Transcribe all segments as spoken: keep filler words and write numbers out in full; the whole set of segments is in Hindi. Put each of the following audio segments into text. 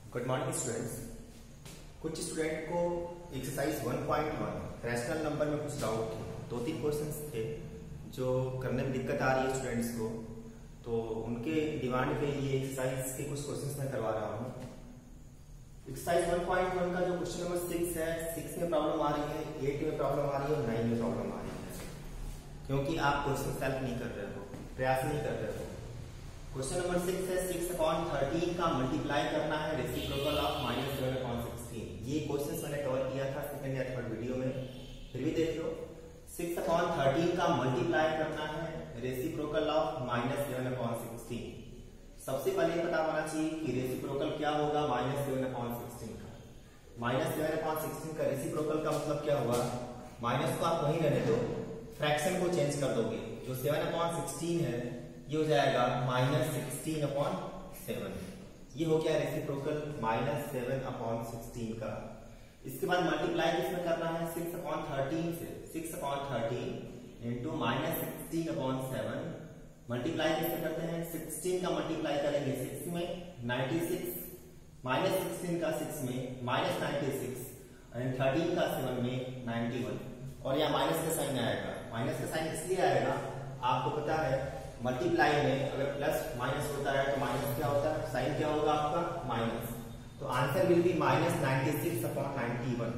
Good morning students. कुछ स्टूडेंट को exercise one point one rational number में कुछ डाउट थे। दो तीन क्वेश्चंस थे जो करने में दिक्कत आ रही है स्टूडेंट्स को, तो उनके डिमांड पे ये एक्सरसाइज के कुछ क्वेश्चंस मैं करवा रहा हूँ। एक्सरसाइज वन पॉइंट वन का जो क्वेश्चन नंबर सिक्स है, सिक्स में प्रॉब्लम आ रही है, एट में प्रॉब्लम आ रही है और नाइन में प्रॉब्लम आ रही है, क्योंकि आप क्वेश्चन सॉल्व नहीं कर रहे हो, प्रयास नहीं कर रहे हो। क्वेश्चन नंबर सिक्स है, सिक्स अपॉन थर्टीन का मल्टीप्लाई करना है reciprocal of minus seven upon sixteen. ये क्वेश्चन मैंने कवर किया था सेकंड या थर्ड वीडियो में, फिर भी देख लो। सिक्स अपॉन थर्टीन का मल्टीप्लाई करना है reciprocal of minus seven upon sixteen. सबसे पहले पता होना चाहिए कि रेसिप्रोकल क्या होगा माइनस सेवन अपॉन सिक्सटीन का। माइनस सेवन अपॉन सिक्सटीन का रेसिप्रोकल का मतलब क्या हुआ, माइनस को आप वहीं रहने दो, फ्रैक्शन को चेंज कर दोगे। जो सेवन अपॉन सिक्सटीन है ये हो जाएगा माइनस सिक्सटीन अपॉन सेवन। ये हो गया reciprocal minus seven upon sixteen का। इसके बाद मल्टीप्लाई किसमें करना है, सिक्स अपॉन थर्टीन से। Six upon thirteen into minus sixteen upon seven. Multiply कैसे करते हैं, सिक्सटीन का मल्टीप्लाई करेंगे सिक्स में, नाइन्टी सिक्स माइनस सिक्सटीन का सिक्स में minus ninety six and thirteen का सेवन में नाइन्टी वन। और यहाँ माइनस का साइन आएगा। माइनस का साइन इसलिए आएगा, आपको पता है मल्टीप्लाई में अगर प्लस माइनस होता है तो माइनस क्या होता है, साइन क्या होगा आपका माइनस। तो answer will be minus ninety six upon ninety one.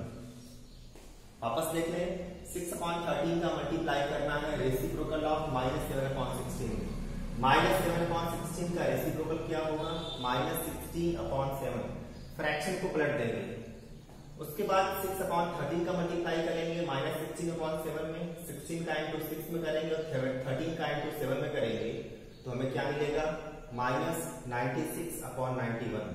वापस देख लें, सिक्स अपॉन थर्टीन का मल्टीप्लाई करना है reciprocal of minus seven upon sixteen. Minus seven upon sixteen का रेसिप्रोकल क्या होगा, minus sixteen upon seven. Fraction को पलट देंगे। उसके बाद सिक्स अपॉन थर्टीन का मल्टीप्लाई करेंगे माइनस सिक्सटीन अपॉन सेवन में, सिक्सटीन का इंटू सिक्स में करेंगे और थर्टीन का इंटू सेवन में करेंगे, तो हमें क्या मिलेगा, minus ninety six upon ninety one.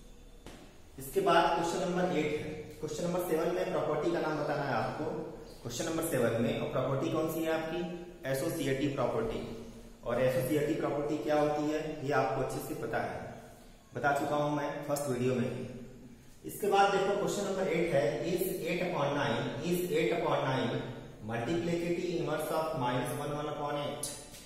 इसके बाद क्वेश्चन नंबर एट है। क्वेश्चन नंबर सेवन में प्रॉपर्टी का नाम बताना है आपको। क्वेश्चन नंबर सेवन में, और प्रॉपर्टी कौन सी है आपकी, एसोसिएटिव प्रॉपर्टी। और एसोसिएटिव प्रॉपर्टी क्या होती है ये आपको अच्छे से पता है, बता चुका हूं मैं फर्स्ट वीडियो में। इसके बाद देखो क्वेश्चन नंबर एट है, is eight upon nine is eight upon nine multiplicative inverse of minus one one upon eight.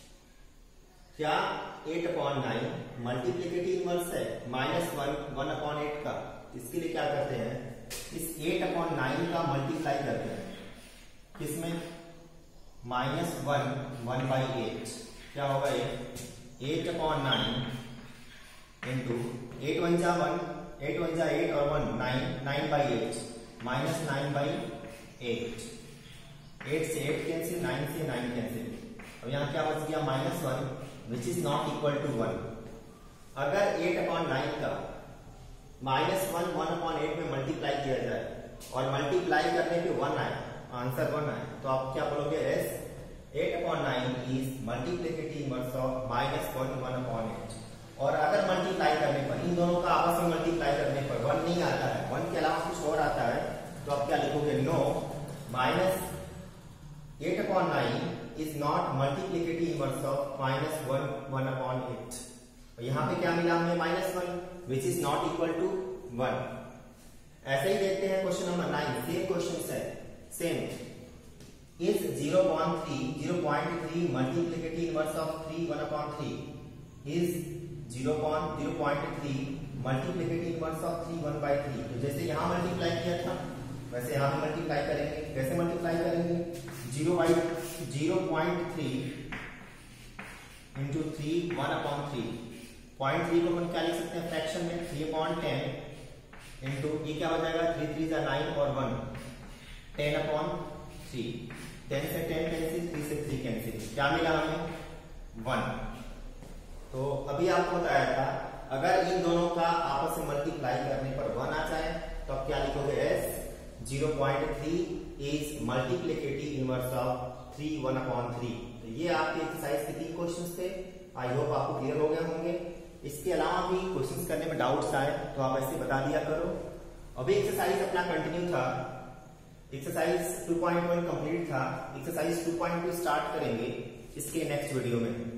क्या eight upon nine multiplicative inverse है minus one one upon eight का। इसके लिए क्या करते हैं, इस एट अपॉन नाइन का मल्टीप्लाई करते हैं किसमें, minus one one by eight. क्या होगा ये, eight upon nine into eight one जा वन, एट वन जा एट और one nine, nine by eight minus nine by eight. Eight से एट कैंसिल, नाइन से नाइन कैंसिल। अब यहाँ क्या बच गया, minus one which is not equal to one. अगर एट अपॉन नाइन का minus one one upon eight में मल्टीप्लाई किया जाए और मल्टीप्लाई करने पे वन आए, आंसर वन आए, तो आप क्या बोलोगे, as eight upon nine is multiplicative inverse of minus one one upon eight. और अगर मल्टीप्लाई करने पर, इन दोनों का आपस में मल्टीप्लाई करने पर वन नहीं आता है, वन के अलावा कुछ और आता है, तो आप क्या लिखोगे, no minus eight upon nine is not multiplicative inverse of minus one one upon eight. यहाँ पे क्या मिला हमें, minus one which is not equal to one. ऐसे ही देखते हैं question number nine, same question है, same. Is zero point three zero point three multiplicative inverse of three one upon three. Is zero point zero point three multiplicative inverse of three one by three. तो जैसे यहाँ मल्टीप्लाई किया था वैसे यहाँ भी मल्टीप्लाई करेंगे। कैसे मल्टीप्लाई करेंगे, zero by zero point three into three one upon three. Point three को हम क्या लिख सकते हैं फ्रैक्शन में, थ्री अपॉन टेन इंटू ये क्या हो जाएगा, थ्री थ्री जा नाइन और one, ten upon three. Ten से टेन कैंसिल, थ्री से थ्री कैंसिल, क्या मिला हमें, वन। तो अभी आपको बताया था, अगर इन दोनों का आपस में मल्टीप्लाई करने पर वन आ जाए तो आप क्या लिखोगे, as zero point three is multiplicative inverse of three one upon three. तो ये आपके एक्सरसाइज के तीन क्वेश्चंस थे। आई होप आपको क्लियर हो गए होंगे। इसके अलावा भी क्वेश्चंस करने में डाउट्स आए तो आप ऐसे बता दिया करो। अभी एक्सरसाइज अपना कंटिन्यू था, exercise two point one complete था, exercise two point two start करेंगे इसके नेक्स्ट वीडियो में।